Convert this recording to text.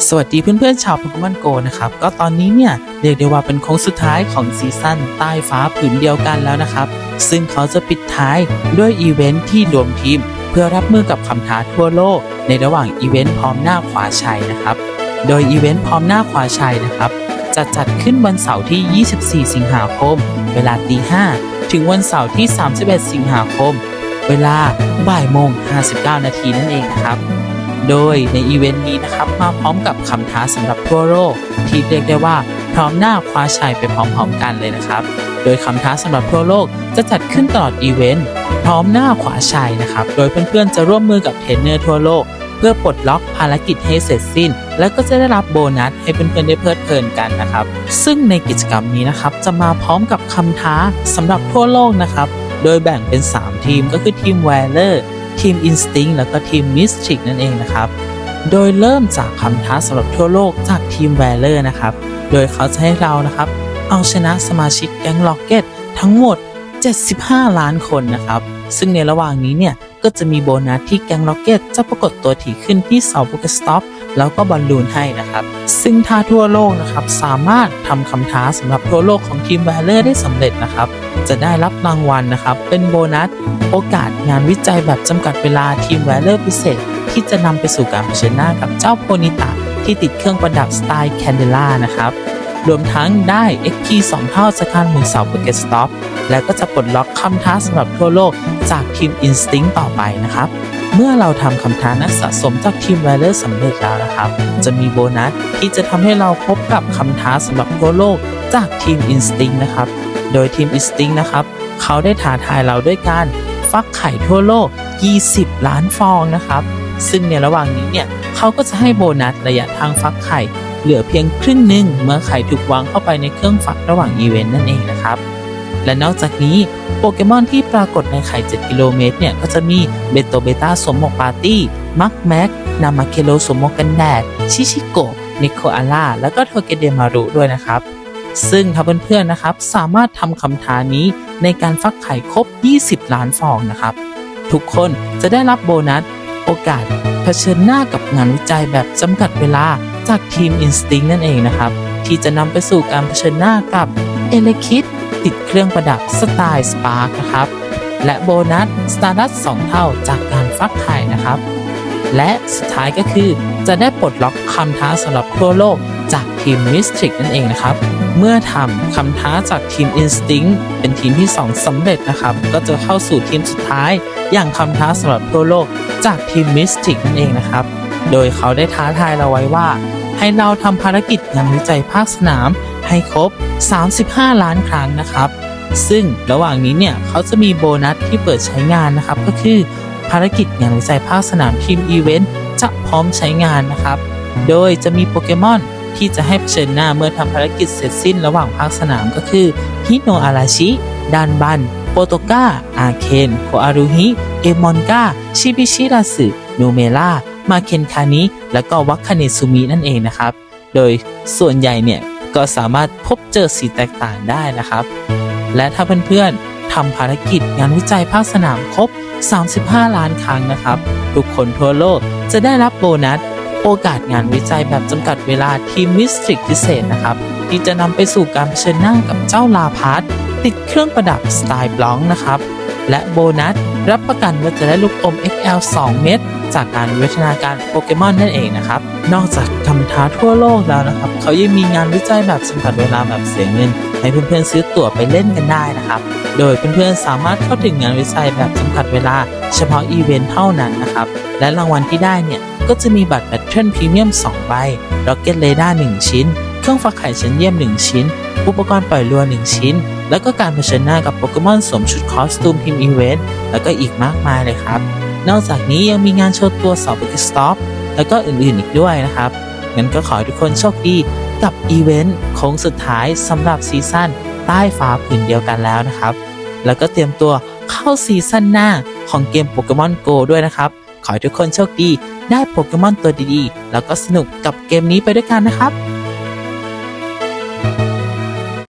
สวัสดีเพื่อนๆชาวโปเกมอนโกนะครับก็ตอนนี้เนี่ยเรียกได้ว่าเป็นโค้งสุดท้ายของซีซั่นใต้ฟ้าผืนเดียวกันแล้วนะครับซึ่งเขาจะปิดท้ายด้วยอีเวนท์ที่รวมทีมเพื่อรับมือกับคำท้าทั่วโลกในระหว่างอีเวนท์พร้อมหน้าขวาชัยนะครับโดยอีเวนท์พร้อมหน้าขวาชัยนะครับจะจัดขึ้นวันเสาร์ที่24สิงหาคมเวลา 5:00 ถึงวันเสาร์ที่31สิงหาคมเวลา 12:59 นาทีนั่นเองนะครับโดยในอีเวนต์นี้นะครับมาพร้อมกับคำท้าสำหรับทั่วโลกที่เรียกได้ว่าพร้อมหน้าคว้าชัยไปพร้อมๆกันเลยนะครับโดยคำท้าสำหรับทั่วโลกจะจัดขึ้นตลอดอีเวนต์พร้อมหน้าขวาชัยนะครับโดยเพื่อนๆจะร่วมมือกับเทรนเนอร์ทั่วโลกเพื่อปลดล็อกภารกิจให้เสร็จสิ้นแล้วก็จะได้รับโบนัสให้เพื่อนๆได้เพลิดเพลินกันนะครับซึ่งในกิจกรรมนี้นะครับจะมาพร้อมกับคำท้าสำหรับทั่วโลกนะครับโดยแบ่งเป็น3ทีมก็คือทีม Valorทีม Instinct แล้วก็ทีม Mystic นั่นเองนะครับโดยเริ่มจากคำท้าสำหรับทั่วโลกจากทีม Valor นะครับโดยเขาจะให้เรานะครับเอาชนะสมาชิกแก๊ง Rocket ทั้งหมด75ล้านคนนะครับซึ่งในระหว่างนี้เนี่ยก็จะมีโบนัสที่แก๊ง Rocket จะปรากฏตัวถี่ขึ้นที่เสาโปเกสต็อปแล้วก็บอลลูนให้นะครับซึ่งถ้าทั่วโลกนะครับสามารถทำคำท้าสำหรับทั่วโลกของทีม Valor ได้สำเร็จนะครับจะได้รับรางวัลนะครับเป็นโบนัสโอกาสงานวิจัยแบบจำกัดเวลาทีม Valor พิเศษที่จะนำไปสู่การเผชิญหน้ากับเจ้าโพนิตะที่ติดเครื่องประดับสไตล์แคนเดล่านะครับรวมทั้งได้ XP 2 เท่าจากการหมุนเสาโปเกสต็อปและก็จะปลดล็อกคำท้าสำหรับทั่วโลกจากทีม Instinct ต่อไปนะครับเมื่อเราทำคำท้านักสะสมจากทีม Valor สำเร็จแล้วนะครับจะมีโบนัสที่จะทำให้เราพบกับคำท้าสำหรับทั่วโลกจากทีม Instinct นะครับโดยทีม Instinct นะครับเขาได้ท้าทายเราด้วยการฟักไข่ทั่วโลก20ล้านฟองนะครับซึ่งในระหว่างนี้เนี่ยเขาก็จะให้โบนัสระยะทางฟักไข่เหลือเพียงครึ่งหนึ่งเมื่อไข่ถูกวางเข้าไปในเครื่องฟักระหว่างอีเวนต์นั่นเองนะครับและนอกจากนี้โปเกมอนที่ปรากฏในไข่7กิโลเมตรเนี่ยก็จะมีเบโตเบต้าสวมหมวกปาร์ตี้มักแม็กนามาเคโลสวมหมวกกันแดดชิชิโกะนิโคอาล่าแล้วก็โทเกเดมารุด้วยนะครับซึ่งถ้าเพื่อนๆนะครับสามารถทำคำท้านี้ในการฟักไข่ครบ20ล้านฟองนะครับทุกคนจะได้รับโบนัสโอกาสเผชิญหน้ากับงานวิจัยแบบจำกัดเวลาจากทีม Instinct นั่นเองนะครับที่จะนำไปสู่การเผชิญหน้ากับเอเลคิดติดเครื่องประดับสไตล์สปาร์คนะครับและโบนัสสตาร์ดัส2เท่าจากการฟักไข่นะครับและสุดท้ายก็คือจะได้ปลดล็อกคำท้าสำหรับทั่วโลกจากทีม Mystic นั่นเองนะครับเมื่อทำคำท้าจากทีม Instinct เป็นทีมที่2สำเร็จนะครับก็จะเข้าสู่ทีมสุดท้ายอย่างคำท้าสำหรับทั่วโลกจากทีม Mystic นั่นเองนะครับโดยเขาได้ท้าทายเราไว้ว่าให้เราทำภารกิจงานวิจัยภาคสนามให้ครบ35ล้านครั้งนะครับซึ่งระหว่างนี้เนี่ยเขาจะมีโบนัสที่เปิดใช้งานนะครับก็คือภารกิจงานวิจัยภาคสนามทีมอีเวนต์จะพร้อมใช้งานนะครับโดยจะมีโปเกมอนที่จะให้เผชิญหน้าเมื่อทำภารกิจเสร็จสิ้นระหว่างภาคสนามก็คือฮิโนอาราชิดานบันโปโตกาอาเคนโคอารุฮิเอมอนกาชิบิชิราสึนูเมล่ามาเคนคานิและก็วัคคาเนซุมินั่นเองนะครับโดยส่วนใหญ่เนี่ยก็สามารถพบเจอสีแตกต่างได้นะครับและถ้าเพื่อนๆทำภารกิจงานวิจัยภาคสนามครบ35ล้านครั้งนะครับทุกคนทั่วโลกจะได้รับโบนัสโอกาสงานวิจัยแบบจำกัดเวลาทีมมิสทริกพิเศษนะครับที่จะนำไปสู่การเผชิญหน้ากับเจ้าลาพาร์ตติดเครื่องประดับสไตล์บล็องนะครับและโบนัสรับประกันว่าจะได้ลูกอม XL 2 เม็ดจากการวิวัฒนาการโปเกมอนนั่นเองนะครับนอกจากคำท้าทั่วโลกแล้วนะครับเขายังมีงานวิจัยแบบจำกัดเวลาแบบเสียเงินให้เพื่อนๆซื้อตั๋วไปเล่นกันได้นะครับโดยเพื่อนๆสามารถเข้าถึงงานวิจัยแบบจำกัดเวลาเฉพาะอีเวนต์เท่านั้นนะครับและรางวัลที่ได้เนี่ยก็จะมีบัตรแบตเทิลพรีเมียม2ใบร็อกเก็ตเรดาร์1ชิ้นเครื่องฟักไข่ชั้นเยี่ยม1ชิ้นอุปกรณ์ปล่อยรัว1ชิ้นแล้วก็การเผชิญหน้ากับโปเกมอนสวมชุดคอสตูมทีมอีเวนต์แล้วก็อีกมากมายเลยครับนอกจากนี้ยังมีงานโชว์ตัวเสาโปเกสต็อปแล้วก็อื่นๆอีกด้วยนะครับงั้นก็ขอให้ทุกคนโชคดีกับอีเวนต์โค้งสุดท้ายสำหรับซีซั่นใต้ฟ้าผืนเดียวกันแล้วนะครับแล้วก็เตรียมตัวเข้าซีซั่นหน้าของเกมโปเกมอนโกด้วยนะครับขอให้ทุกคนโชคดีได้โปเกมอนตัวดีๆแล้วก็สนุกกับเกมนี้ไปด้วยกันนะครับ